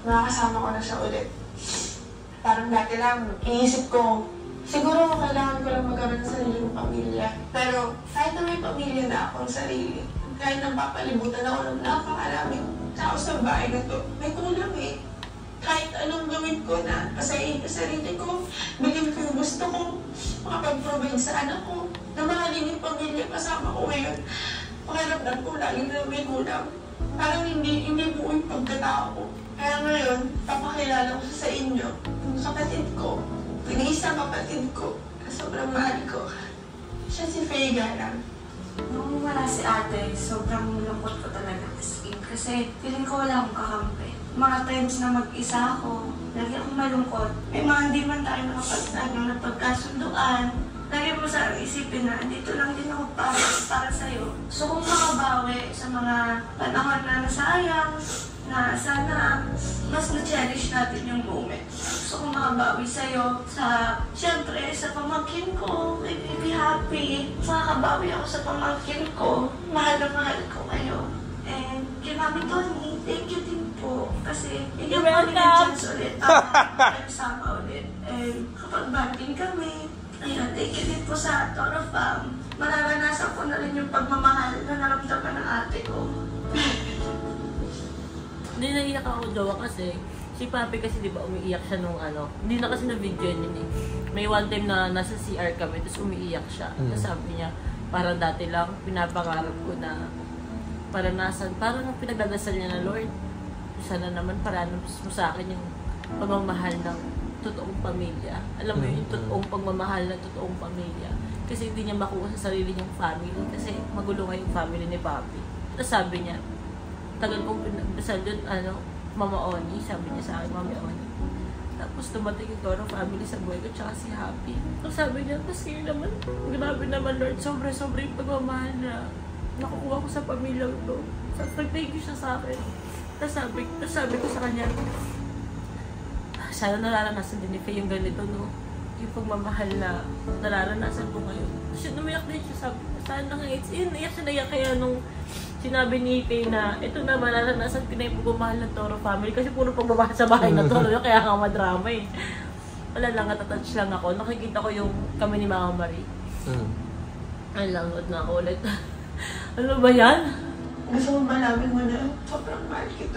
makakasama ko na siya ulit. Parang dati lang, iisip ko, siguro kailangan ko lang magkaroon ng sariling pamilya. Pero kahit na may pamilya na akong sarili, kahit nang papalibutan ako ng napakaraming tao sa bahay na to, may kulang eh. Kahit anong gawin ko na pasayin ko sarili ko, bigyan ko yung gusto ko, makapag-provide sa anak ko, na mahalin yung pamilya kasama ko ngayon. Pakiramdam ko lagi na may kulang. Parang hindi buo yung pagkatao ko. Kaya ngayon, papakilala ko sa inyo, yung kapatid ko, nag-iisang kapatid ko, na sobrang mahal ko. Siya si Faye Galang. Nung wala si ate, sobrang lungkot ko talaga kasi feeling ko wala akong kakampi. Mga times na mag-isa ako, lagi akong malungkot. May mga hindi man tayo napagkasunduan. Lagi mo sa isipin na dito lang din ako para sa'yo. So kung makabawi sa mga panahon na nasayang, na sana mas na-cherish natin yung moment. So kung makabawi sa'yo, siyempre sa pamangkin ko, I will be happy. Makakabawi ako sa pamangkin ko, mahal na mahal ko kayo. And kay Mami Tony, thank you din po. Kasi hindi mo kami chance ulit. Nagsama ulit. And kapag banding kami, ayun, thank you din po sa Toro Fam. Mararanasan ko na rin yung pagmamahal na naramdaman ng ate ko. Hindi naiyak ako jowa kasi si Papi kasi di ba umiiyak siya nung hindi na kasi na video yun eh. May one time na nasa CR kami tapos umiiyak siya. Tapos sabi niya, parang dati lang pinapangarap ko na paranasan, parang pinagdadasal niya na Lord, sana naman paranas mo sa akin yung pagmamahal ng totoong pamilya. Alam mo yung totoong pagmamahal ng totoong pamilya. Kasi hindi niya makuha sa sarili niyang family kasi magulo nga yung family ni Papi. Tapos sabi niya, tagal kong pinagdasal doon, Mama Oni, sabi niya sa akin, Mami Oni. Tapos tumating yung Toro family sa buhay ko, tsaka si Happy. Tapos sabi niya, kasi naman, grabe naman Lord, sobra-sobra yung pagmamahal na nakukuha ko sa pamilya ko. Tapos nag-thank you siya sa akin. Tapos sabi ko sa kanya, sana nararanasan din ni Faye yung ganito, no? Yung pagmamahal na nararanasan ko ngayon. Tapos umiyak din siya, sabi ko, sana nga, naiyak siya naiyak kaya nung sinabi ni Faye na ito na mararanasan ko na yung pagmamahal ng Toro family kasi puro pagmamahal sa bahay na Toro, kaya nga madrama eh. Wala lang, natatouch lang ako. Nakikita ko yung kami ni Mama Marie. Ay lang, na ako ulit. Ano ba yan? Gusto mo malaman mo na sobrang mahal kita.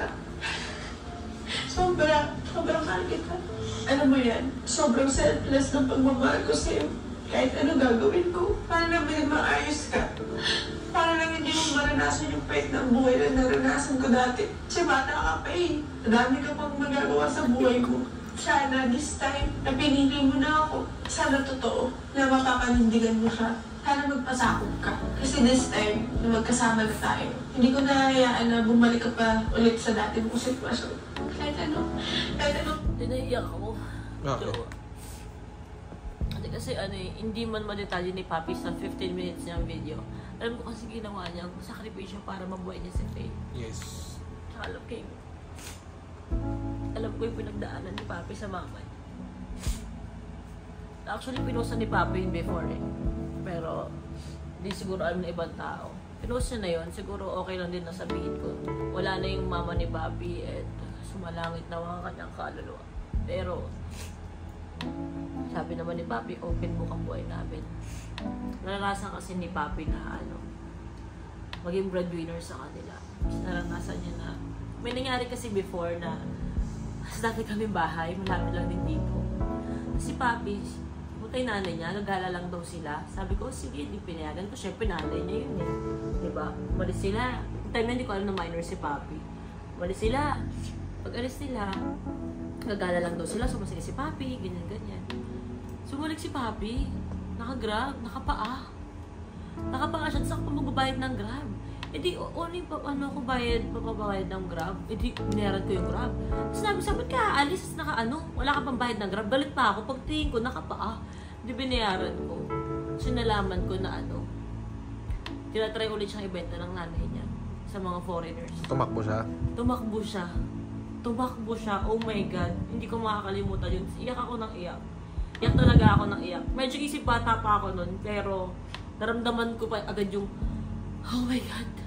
Sobrang mahal kita. Ano mo yan? Sobrang selfless ng pagmamahal ko sa'yo. Kahit ano gagawin ko, para lang may maayos ka. Para lang hindi mo maranasan yung pait ng buhay na naranasan ko dati. Kasi bata ka pa eh. Dami ka pang magagawa sa buhay mo. Sana this time, na pinili mo na ako. Sana totoo na mapapanindigan mo siya. Sana magpasakop ka. Kasi this time, na magkasama na tayo, hindi ko nahayaan na bumalik ka pa ulit sa dati mong sitwasyon. Kahit ano. Naiyak ako. Okay. Kasi hindi man madetalye ni Papi sa 15 minutes niyang video. Alam ko kasi ginawa niya ang sakripisyo para mabuhay niya si Faye. Yes. Tsaka alam ko yung pinagdaanan ni Papi sa mama niya. Actually, pinusta ni Papi yun before eh. Pero, di siguro alam na ibang tao. Pinost niya na yun, siguro okay lang din na sabihin ko. Wala na yung mama ni Papi at sumalangit na ang kanyang kaluluwa. Pero, sabi naman ni Papi, open book ang buhay namin. Naranasan kasi ni Papi na maging breadwinner sa kanila. Naranasan niya na, may nangyari kasi before na sa dati kami bahay, malapit lang din dito. Si Papi, putay nanay niya, nagala lang daw sila. Sabi ko, sige, hindi pinayagan ko. Siyempre, nanay niya yun eh. Diba? Umalis sila. Time na hindi ko alam na minor si Papi. Umalis sila. Pag alis nila, nagala lang daw sila. Sumasaya si Papi, ganyan-ganyan. Sumulik si Papi, naka-grab, nakapaa. Nakapaa siya, saan ko magbabayad ng grab? E di, ako papabayad ng grab? E di, binayaran ko yung grab. Sabi, ba't ka aalis? Wala ka pang bayad ng grab. Galit pa ako, pagtingin ko, nakapaa. Di binayaran ko. So, nalaman ko na tinatry ulit siyang ibenta ng nanay niya sa mga foreigners. Tumakbo siya? Tumakbo siya. Oh my God. Hindi ko makakalimutan yun. Iyak ako ng iyak. Iyak talaga ako ng iyak. Medyo isip bata pa ako nun, pero naramdaman ko pa agad yung, oh my God,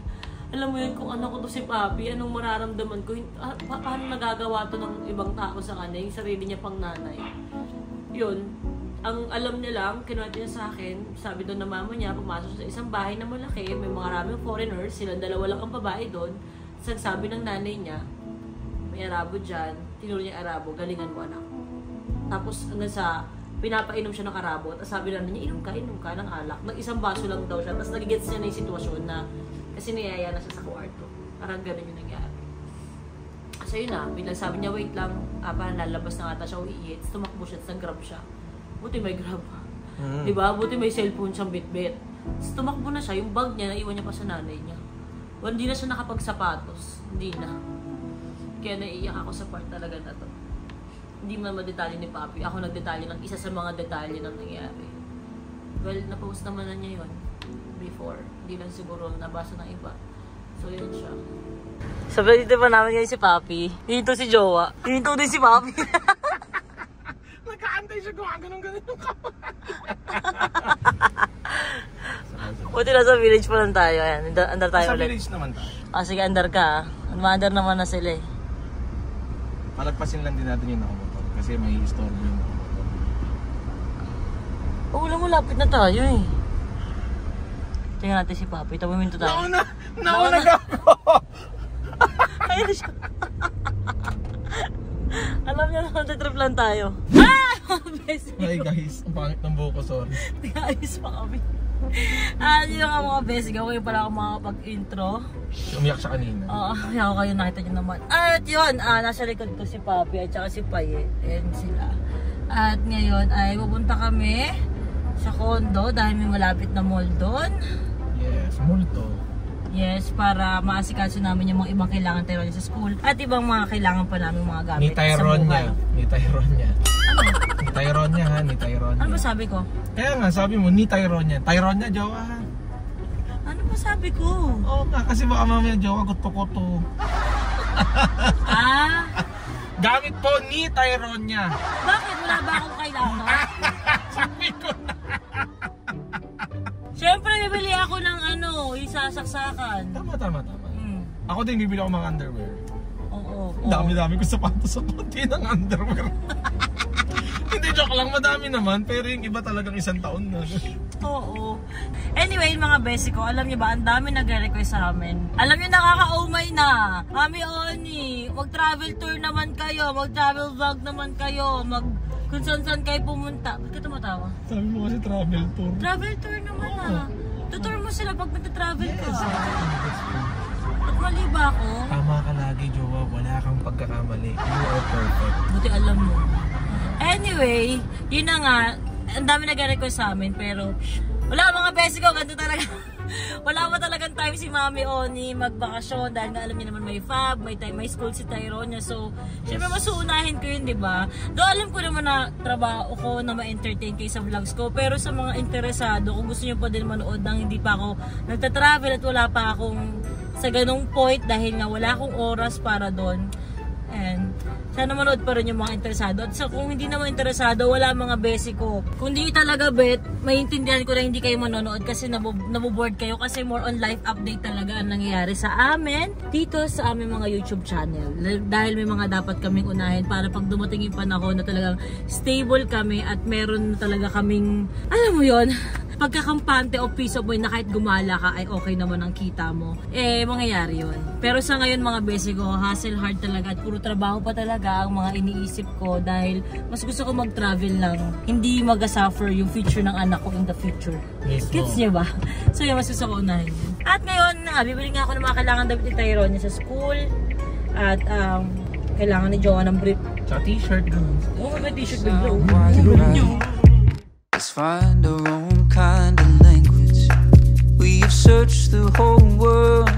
alam mo yun, kung anak ko to si Papi, anong mararamdaman ko, paano nagagawa to ng ibang tao sa kanya, yung sarili niya pang nanay. Yun, ang alam niya lang, kinuwento niya sa akin, sabi doon na mama niya, pumasok sa isang bahay na malaki, may mga maraming foreigners, silang dalawa lang ang babae doon, sabi ng nanay niya, may Arabo dyan, tinuro niya Arabo, galingan mo anak. Tapos hanggang sa, pinapainom siya ng Arabo, tapos sabi lang niya, inom ka ng alak. Isang baso lang daw siya, tapos nagigets niya na yung sitwasyon na, kasi niyaya na siya sa kwarto. Parang ganun yung nangyari. So yun na, biglang sabi niya, wait lang, parang lalabas na ata siya uiit, tapos tumakbo siya, tapos nag-grab siya. Buti may grab. Diba? Buti may cellphone siyang bit-bit. Tapos tumakbo na siya, yung bag niya, naiwan niya pa sa nanay niya. Well, hindi na siya nakapagsapatos. Hindi na. Kaya naiiyak ako sa part talaga na to. Hindi man madetalye ni Papi. Ako nagdetalye ng isa sa mga detalye ng nangyari. Well, napost naman na niya yun before. Hindi lang siguro nabasa ng iba. So, yun siya. Sabi dito pa namin ngayon si Papi. Dito si Jowa. Dito din si Papi. Nagkaantay siya kung ganun-ganun yung kamay. Buti na sa village pa lang tayo. Ayan, andar tayo Sa ulit. village naman tayo. Sige, andar ka. Andar naman na sila eh. Palagpasin lang din natin yung nakamotor kasi may istorbo yung nakamotor. Wala mo, lapit na tayo eh. Tingnan natin si Papi. Tabuminto tayo. Nauna ako! Ayun siya. Alam niya na trip lang tayo. Hi guys, ang pangit ng buko, sorry. Ayos pa kami. Yun nga mga basic. Ako yung pala ako makapag-intro. Umiyak siya kanina. Oo, ako kayo nakita nyo naman. At yun, nasa likod ko si Papi at saka si Paye. Ayan sila. At ngayon ay pupunta kami sa condo dahil may malapit na mall doon. Yes, multo. Yes, para maasikaso namin yung mga ibang kailangan tayo sa school at ibang mga kailangan pa namin mga gamit Ni Tyrone sa niya. buhay. Ni Tyrone niya. Ano? Ni Tyrone niya ha, ni Tyrone Ano niya. ba sabi ko? Kaya nga, sabi mo, ni Tyrone niya. Tyrone niya, jowa ha. Ano ba sabi ko? Oo nga, kasi baka mamaya jowa, gusto-kuto. Gamit po ni Tyrone niya. Bakit? Wala ba akong kailangan? Sabi ko na. Siyempre, bibili ako ng yung sasaksakan. Tama. Ako din, bibili ako mga underwear. Oo. Dami-dami ko sapatos sa puti ng underwear. Hindi, joke lang, madami naman. Pero yung iba talagang 1 taon na. Oo. Anyway, mga besi ko, alam niyo ba, ang dami nagre-request sa amin. Alam niyo, nakaka-umay na. Mami Oni, mag-travel tour naman kayo, mag-travel vlog naman kayo, kung saan kayo pumunta. Ba't ka tumatawa? Sabi mo kasi travel tour. Travel tour naman Tutur mo sila pag nagta-travel ka. At mali ba ako? Tama ka lagi, jowa. Wala kang pagkakamali. You are perfect. Buti alam mo. Anyway, yun na nga. Ang dami nag-request sa amin, pero wala mga besi ko, ganito talaga. Wala pa talagang time si Mami Oni magbakasyon dahil nga alam niya naman may fab, may school si Tyrone niya. So, syempre masuunahin ko yun, di ba? Though alam ko naman na trabaho ko na ma-entertain kayo sa vlogs ko, pero sa mga interesado, kung gusto niyo pa din manood nang hindi pa ako nagta-travel at wala pa akong sa ganung point dahil nga wala akong oras para doon. And sana manood pa rin yung mga interesado. At kung hindi naman interesado, wala mga besi ko. Kung di talaga bet, maintindihan ko na hindi kayo manonood kasi naboboard kayo kasi more on life update talaga ang nangyayari sa amin dito sa aming mga YouTube channel. Dahil may mga dapat kaming unahin para pag dumating yung panahon na talagang stable kami at meron talaga kaming, alam mo yon, pagkakampante o peace of mind na kahit gumala ka ay okay naman ang kita mo, mangyayari yun. Pero sa ngayon mga besi ko, hustle hard talaga at puro trabaho pa talaga ang mga iniisip ko dahil mas gusto ko mag-travel lang. Hindi mag-suffer yung future ng anak ko in the future. Yes, Gets niyo ba? So yun, mas gusto ko unahin yun. At ngayon, bibili nga ako ng mga kailangan damit ni Tyrone niya sa school. At kailangan ni Jowa ng brief. Sa t-shirt. Oo, may t-shirt bigla. Let's find our own kind of language. We have searched the whole world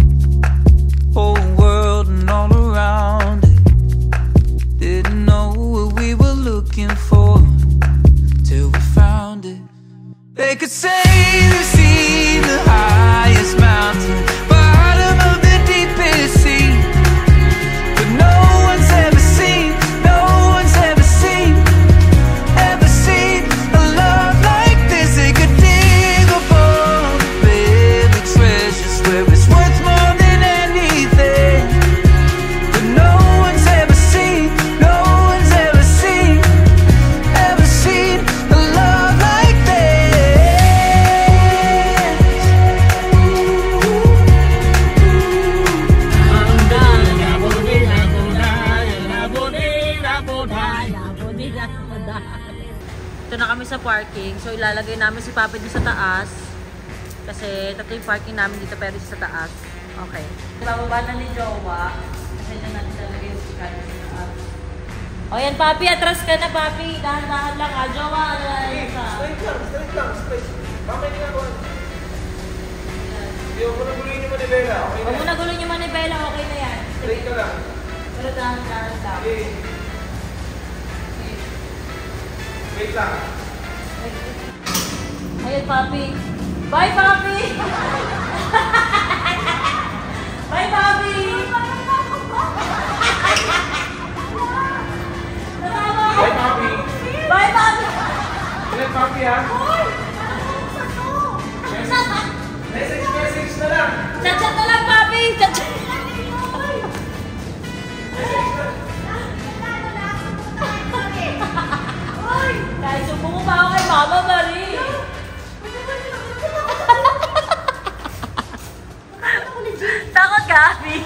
and all around it. Didn't know what we were looking for till we found it. They could say they've seen the highest mountain, bottom of the deepest sea, but no one's ever seen a love like this. They could dig up all the buried treasures where it's worth more Dito na kami sa parking. So, ilalagay namin si Papi dito sa taas. Kasi tatlo yung parking namin dito pero sa taas. Okay. Bababa na ni Jowa. Kasi na natin talaga yung scan sa taas. O yan, Papi. Atras ka na, Papi. Dahan-dahan lang ha. Jowa, Straight lang. Mamaya nga ko. Hindi mo na guluhin yung manibela. Okay na. Huwag mo na gulong yung manibela. Okay na yan. Straight ka lang. Pero dahan-dahan lang. Okay. Wait lang. Ayan, Papi. Bye, Papi! Bye, Papi! Bye, Papi. Bye, Papi! Ilan, Papi, ha? Message na lang. Chat-chat na lang, Papi! Chat-chat! Kahit sumbong mo pa ako kay Mama Marie. Takot ka, Abi?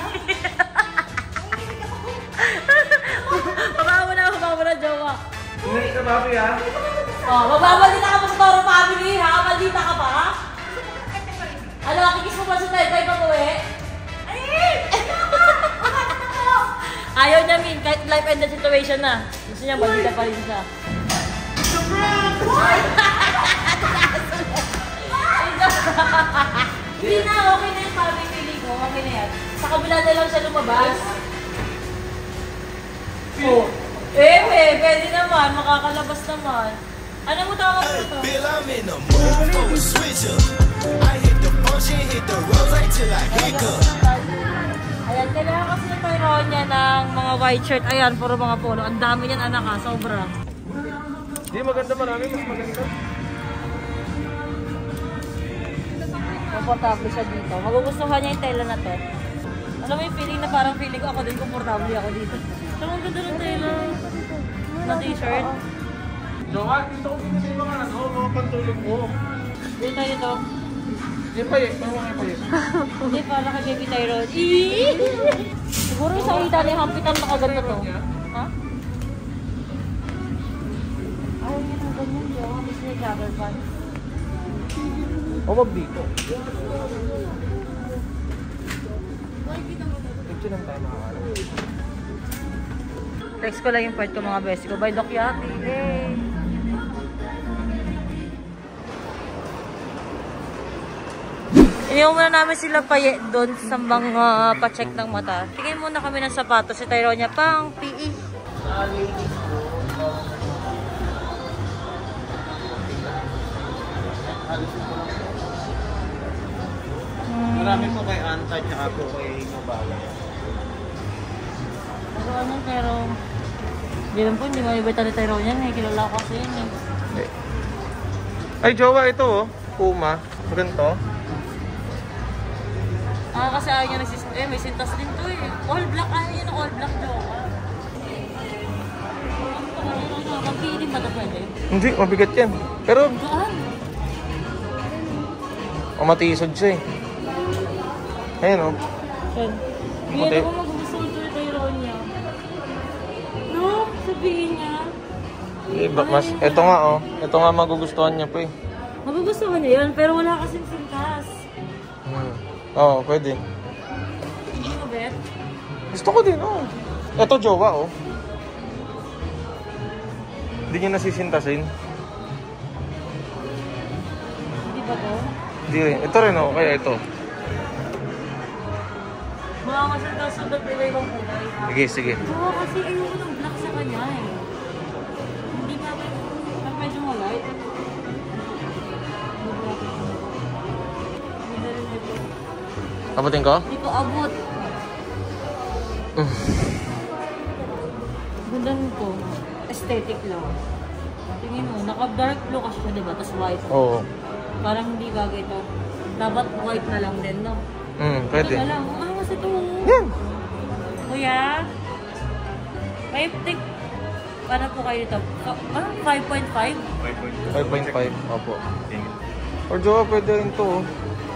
Huwag mo na, Jowa. Tumingin ka, Papi, ha? Oh, magbabaldita ka pa sa Toro Family, ha? Maldita ka pa, ha? Ano, nakikis mo pa sa Taytay pag uwi? Ayaw niya, Min. Kahit life and death situation na. Gusto niya, maldita pa rin siya. Hindi na, okay na yung family feeling ko. Okay na yan. Sa kabila na lang siya lumabas. Oh. Pwede naman. Makakalabas naman. Ano mo tawag mo ito? Bill, I'm in the mood for a switch up. I hit the function, hit the roads right till I hiccup. Ayan, kailangan kasi ng Tyrone niya ng mga white shirt. Ayan, puro mga polo. Ang dami niyan, anak ha. Sobra. Hindi, maganda marami. Mas maganda. Komportable siya dito. Magugustuhan niya yung tela na to. Alam mo yung feeling na parang feeling ko ako din komportable ako dito. Ito ang ganda ng tela. Na t-shirt. Jowa, dito ko pinili yung mga pantulog mo. Dito, dito. Yung payek, paano kayo payek? Hindi, para kay Baby Tyrone. Siguro sa Italy, hampitan na kaganda to. Ha? Ayaw niya ng ganyan, Jowa. Gusto niya jogger pants. O, wag dito. Picture lang tayo makakala. Text ko lang yung part ko mga best ko. By Doc Yati. Yay! Iniwan muna namin sila paye doon sa mga pa-check ng mata. Tingin muna kami ng sapatos. Si Tyrone niya pang PE. Marami po kay Anta tsaka po kay Nobala. Pero hindi lang po, hindi mo iba tayo Tyrone yan eh. Kilala ko kasi yun eh. Ay, Jowa, ito oh. Puma. Ganito. Kasi ayaw niya may sintas din to eh. All black, ayaw niya ng all black Jowa. Pag-piiling ba ito pwede? Hindi, mabigat yan. Pero, Gaan? matisod siya eh. Ayun oh. Yan. Yan ako magugustuhan ito yung Tyrone niya. No? Sabihin niya. Ito nga oh. Ito nga magugustuhan niya po eh. Magugustuhan niya yun, pero wala kasing sintas. Oo, pwede. Hindi mo bet? Gusto ko din oh. Ito Jowa oh. Hindi niya nasisintasin. Hindi ba to? Hindi rin. Ito rin oh. Kaya ito. Mga masunod-sunod nila ibang kulay. Sige, sige. Oo, kasi ayoko ng black sa kanya eh. Hindi ba medyo mo light? Abutin ko? Hindi ko abot. Ganda nito. Aesthetic lang. Tingin mo, naka-dark blue kasi siya, diba? Tapos white. Oo. Parang hindi bagay ito. Dapat white na lang din, no? Pwede. Ito na lang. Mas ito. Yan. Kuya? May take... Ano po kayo dito? 5.5? 5.5. Opo. Or Jowa, pwede rin to oh.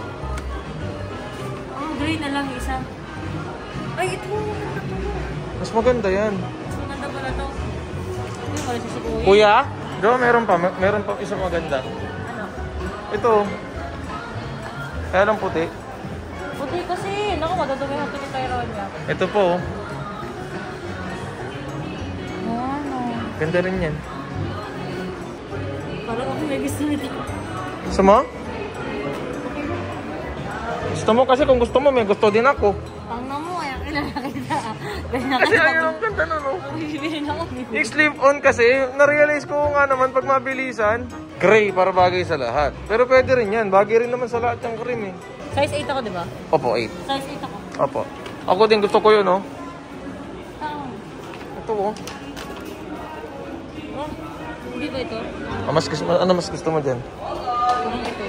Gray na lang isa. Ay, ito. Mas maganda yan. Mas maganda pala to. Hindi mo pala sisiguhin. Kuya? Do, meron pa isang maganda. Ano? Ito. Kaya lang puti. Puti kasi. Naku, madadumihan ito ni Tyronia. Ito po. Ano? Ganda rin yan. Parang ako may gusto nito. Gusto mo? Gusto mo kasi kung gusto mo, may gusto din ako. Tangna mo, ay kilala kita. Ganyan Kasi ayun ang ganda na, no? Bibilin ako. Yung slip-on kasi, na-realize ko nga naman pag mabilisan, gray para bagay sa lahat. Pero pwede rin yan, bagay rin naman sa lahat yung cream eh. Size 8 ako, di ba? Opo, 8. Size 8 ako. Opo. Ako din gusto ko yun, no? Saan? Ito, oh. Oh, hindi ba ito? Ano mas gusto mo dyan? Parang ito.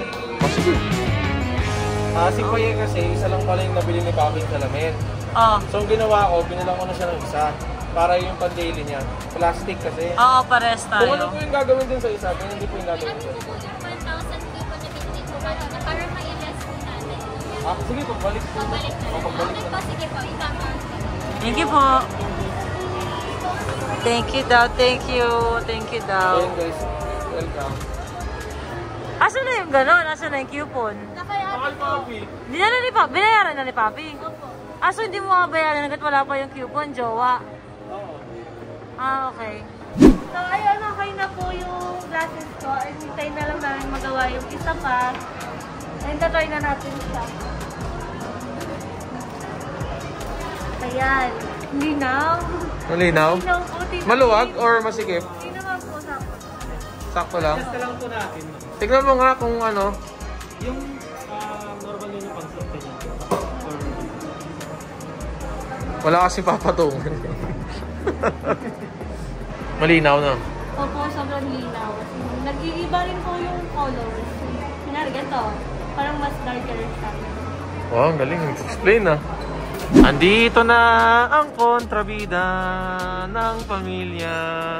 Si Paye kasi, isa lang pala yung nabili ni Papi sa salamin. Oo. So, ang ginawa ko, binilang ko na siya ng isa. Para yung pan-daily niya. Plastic kasi. Oo, pares Kung ano tayo. po yung gagawin din sa isa, kaya hindi po yung gagawin din. po yung 1,000 people na binili po kanina para ma-invest po natin. Sige, pagbalik po. Pabalik na lang. Pagbalik Okay po, sige po. Itama. Thank you po. Thank you daw, thank you. Thank you daw. Ayun guys, welcome. Asan na yung gano'n? Asan na yung coupon? Bakal Papi. Dinala ni Papi? Binayaran na ni Papi? Aso hindi mo mabayaran hanggat wala pa yung coupon, jowa? Oo. Ah, okay. So, ayun, okay na po yung glasses ko. And hintay na lang namin magawa yung isa pa. And tatry na natin siya. Ayan. Linaw. Malinaw? Linaw po. Maluwag or masikip? Hindi naman po sakto. Sakto lang? Test lang po natin. Tignan mo nga kung ano. Yung normal yun yung pang-slip niya. Wala kasi papatungan. Malinaw na. Opo, sobrang linaw. Nag-iiba rin po yung colors. Kunwari, ganito. Parang mas darker siya. Wow, ang galing. Explain na. Andito na ang kontrabida ng pamilya.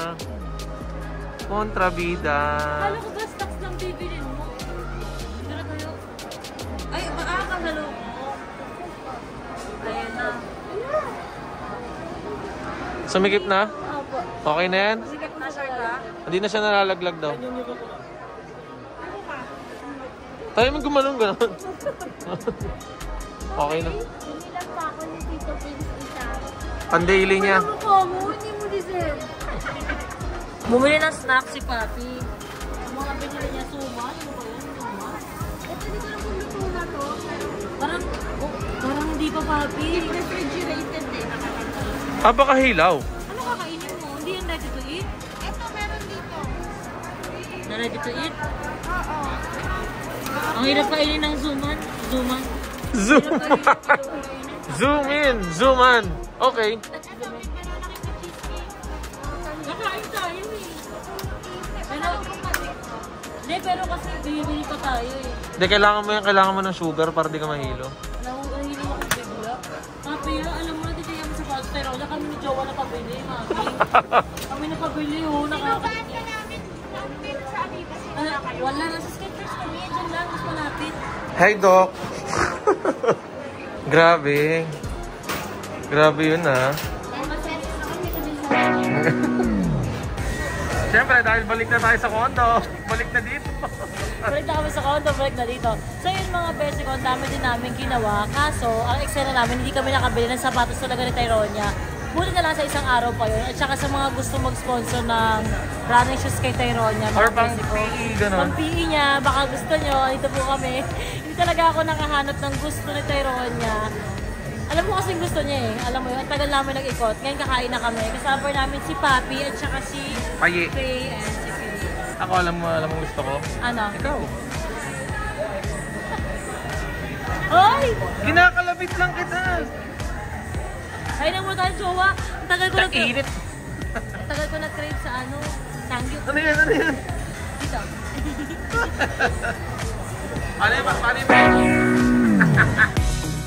Kontrabida. Kala ko ba stocks lang bibilin mo? Pero kayo... Ay, makakahalo mo. Ayan na. Sumikip na? Opo. Okay na yan? Sikat na sir ka? Hindi na siya nalalaglag daw. Tayo mo gumalong gano'n. Okay na. Binilang pa ako ni Tito Pins isa. Pan-daily niya. Hindi mo deserve. Bumili ng snack si Papi. Ang mga binili niya, suma. Ano ba yun? Suma? Ito, hindi ko lang kung luto na to. Parang, oh, parang hindi pa Papi. Refrigerated eh. Baka hilaw. Ano kakainin mo? Hindi yan ready to eat? Ito, meron dito. Na ready to eat? Oo. Ang hirap kainin ng zuman. Zuman. Zoom. Zoom in. Zoom on. Okay. Nakain tayo eh. Pero kasi bibili pa tayo eh. Hindi, kailangan mo ng sugar para di ka mahilo. Nahihilo ako sa bigla. Papi, alam mo na dito yung sa Paz Tyronia, kami ni Jowa na pabili, mami. Kami na pabili, oh. Sinubahan ka namin. Namin sa Aviva. Sinula kayo. Wala, nasa Skechers kami. Diyan lang, mas malapit. Hi, Doc. Grabe. Grabe yun, ah. Siyempre, dahil balik na tayo sa condo. Balik na dito. Balik na kami sa condo, balik na dito. So yun mga best ko, ang dami din namin ginawa. Kaso, ang eksena namin, hindi kami nakabili ng sapatos talaga ni Tyronia. Buti na lang sa isang araw pa yun. At saka sa mga gusto mag-sponsor ng running shoes kay Tyronia. Or mga pang best ko. PE, gano'n. Pang PE niya, baka gusto nyo, dito po kami. Hindi talaga ako nakahanap ng gusto ni Tyronia. Alam mo kasing gusto niya eh. Alam mo yun, ang tagal namin nag-ikot. Ngayon kakain na kami. Kasama namin si Papi at saka si Paye. Faye and si Faye. Ako, alam mo gusto ko. Ano? Ikaw. Hoy! Kinakalabit lang kita. Ay na muna tayo, jowa. Ang tagal ko Init. Ang tagal ko nag-crave sa ano, sangyup. Ano yan? Ano yan? Dito. Ano yan? Paano yan?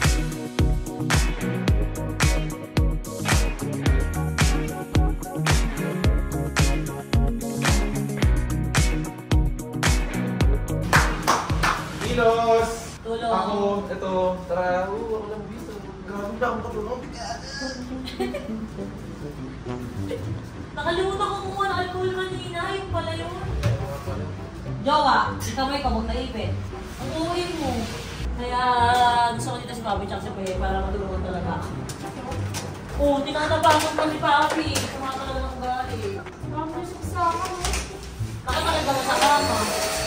Kilos! Tulong. Ako, ito. Tara. Ako lang dito. Grabe na akong patulong. Nakalimutan ko kumuha ng alcohol kanina. Yung pala yun. Jowa, kamay ka, huwag naipit. Ang uwi mo. Kaya gusto ko dito si Papi tsaka si Pe para matulungan talaga ako. Oo, tinatapasok mo si Papi. Tumatalaga ng ugali. Papi, saksama mo. Nakasakit ba mo sa kama?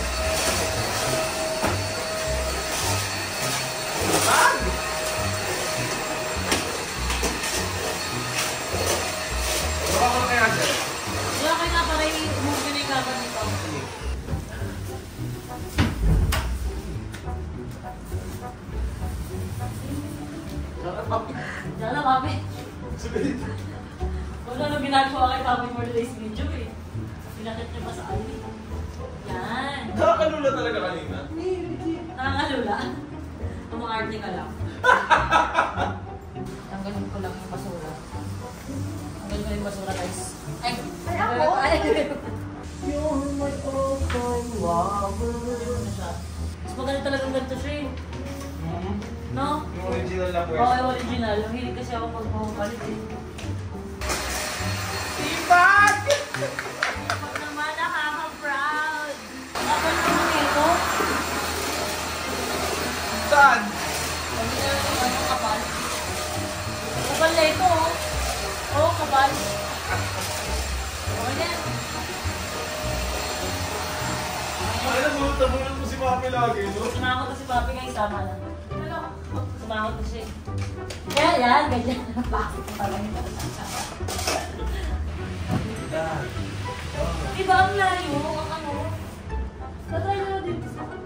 Baka ko kaya dyan. Wala kayo na para i-move na yung kama nito. Diyan na, Papi. Wala nang ginagawa kay Papi for today's video eh. Pinakit niya pa sa ali. Yan. Nakakalula talaga kanina. Nakakalula. Tumang-arte ka lang. Tanggalin ko lang yung basura. Tanggalin ko yung basura, guys. Ay! Ay, ako! Ay! You're my all-time lover. Ano siya? Mas magaling talagang ganito siya eh. No? Yung original na po. Oo, yung original. Mahilig kasi ako magpapalit eh. Tibag! Pag naman nakaka-proud. Kapal naman ito. Saan? Sabi na lang ano, kapal. Kapal na ito oh. Oo, kapal. Okay na. Alam mo, tabungan mo si Papi lagi, no? Sumakot na si Papi ngayon, tama na. Sumakot na siya. Kaya yan, ganyan. Bakit pa lang yung Diba ang layo? Ang ano? Tatry na dito.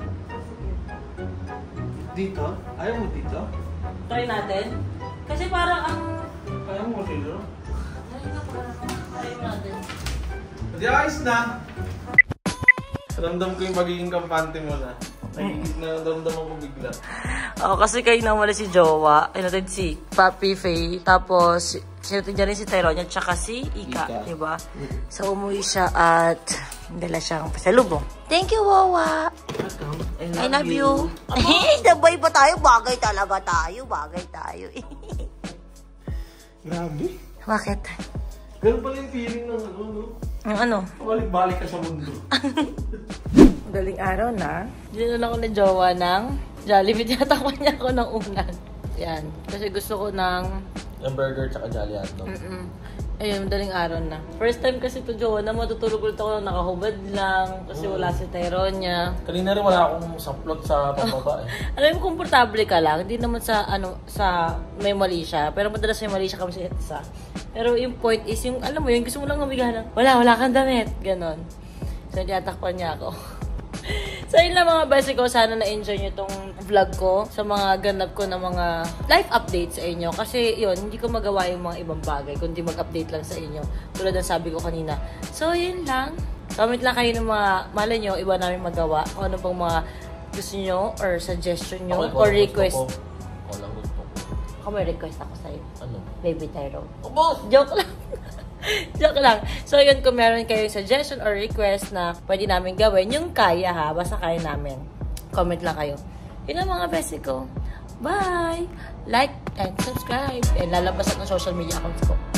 Dito? Ayaw mo dito? Try natin. Kasi parang ang... Ayaw mo dito? Try natin. Di ayos na. Ramdam ko yung magiging kampante mo na. Naramdaman ko bigla. Oo, kasi kayo na wala si Jowa. Inatid si Papi Faye. Tapos, sinatid niya rin si Tyrone at saka si Ika. Diba? So, umuwi siya at dala siyang pasalubong. Thank you, Wawa. I love you. Sabay pa tayo? Bagay talaga tayo. Bagay tayo. Grabe. Bakit? Ganun pala yung feeling ng ano, no? Yung ano? Balik-balik ka sa mundo. Galing araw na. Dinan ako ni Jowa ng Jollibee. Tinatakpan niya ako ng unan. Yan. Kasi gusto ko ng... Yung burger tsaka Jolly Hotdog. Ayun, madaling araw na. First time kasi to Jowa na matutulog ulit ako na nakahubad lang. Kasi wala si Tyrone niya. Kanina rin wala akong saplot sa pababa eh. Alam mo, komportable ka lang. Hindi naman sa, ano, sa may mali siya. Pero madalas may mali siya kami sa isa. Pero yung point is, yung, alam mo, yung gusto mo lang humiga lang. Wala kang damit. Ganon. So, tinatakpan niya ako. So, yun lang mga basic ko. Sana na-enjoy nyo itong vlog ko sa mga ganap ko na mga life updates sa inyo. Kasi, yun, hindi ko magawa yung mga ibang bagay kundi mag-update lang sa inyo. Tulad ng sabi ko kanina. So, yun lang. Comment lang kayo ng mga, malay nyo, iba namin magawa. Kung ano pang mga gusto nyo or suggestion nyo or request. Ako lang gusto ko. Ako may request ako sa'yo. Ano? Baby Tyrone. Boss! Joke lang. Joke lang. So, yun, kung meron kayong suggestion or request na pwede namin gawin, yung kaya ha, basta kaya namin. Comment lang kayo. Yun ang mga basic ko. Bye! Like and subscribe. And lalabas at ng social media accounts ko.